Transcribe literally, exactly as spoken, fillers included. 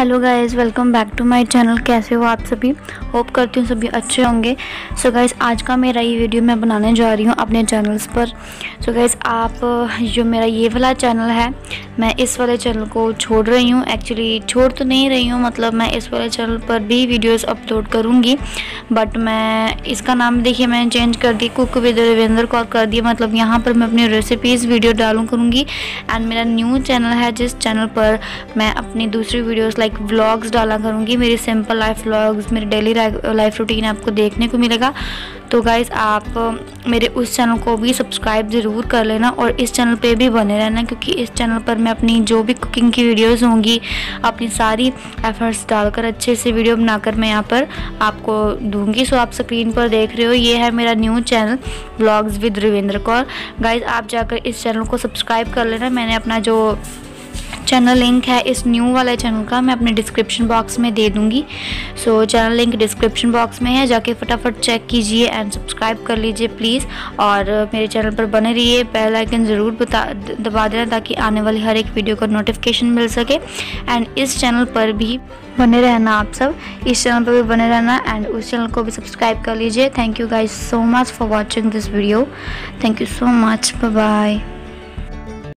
Hello guys, welcome back to my channel. कैसे हो आप सभी? होप करती हूँ सभी अच्छे होंगे। सो so गाइज़, आज का मेरा ये वीडियो मैं बनाने जा रही हूँ अपने चैनल्स पर। सो so गाइज़, आप जो मेरा ये वाला चैनल है, मैं इस वाले चैनल को छोड़ रही हूँ। एक्चुअली छोड़ तो नहीं रही हूँ, मतलब मैं इस वाले चैनल पर भी वीडियोज़ अपलोड करूँगी, बट मैं इसका नाम देखिए मैंने चेंज कर दी, कुक विद रविंद्र कौर कर दिया। मतलब यहाँ पर मैं अपनी रेसिपीज़ वीडियो डालूँ करूँगी। एंड मेरा न्यू चैनल है जिस चैनल पर मैं अपनी दूसरी वीडियोस लाइक व्लॉग्स डाला करूँगी। मेरी सिंपल लाइफ व्लॉग्स, मेरी डेली लाइफ रूटीन आपको देखने को मिलेगा। तो गाइज़, आप मेरे उस चैनल को भी सब्सक्राइब ज़रूर कर लेना और इस चैनल पे भी बने रहना, क्योंकि इस चैनल पर मैं अपनी जो भी कुकिंग की वीडियोस होंगी अपनी सारी एफर्ट्स डालकर अच्छे से वीडियो बनाकर मैं यहाँ पर आपको दूंगी। सो आप स्क्रीन पर देख रहे हो, ये है मेरा new channel vlogs with Ravindra Kaur. Guys, आप जाकर इस चैनल को सब्सक्राइब कर लेना। मैंने अपना जो चैनल लिंक है इस न्यू वाले चैनल का मैं अपने डिस्क्रिप्शन बॉक्स में दे दूंगी। So so, channel link description box में है, जाके फटाफट चेक कीजिए एंड सब्सक्राइब कर लीजिए प्लीज़। और मेरे चैनल पर बने रहिए, बेल आइकन ज़रूर बता दबा देना ताकि आने वाली हर एक वीडियो का नोटिफिकेशन मिल सके। एंड इस चैनल पर भी बने रहना, आप सब इस चैनल पर भी बने रहना एंड उस चैनल को भी सब्सक्राइब कर लीजिए। Thank you guys so much for watching this video. Thank you so much, bye bye.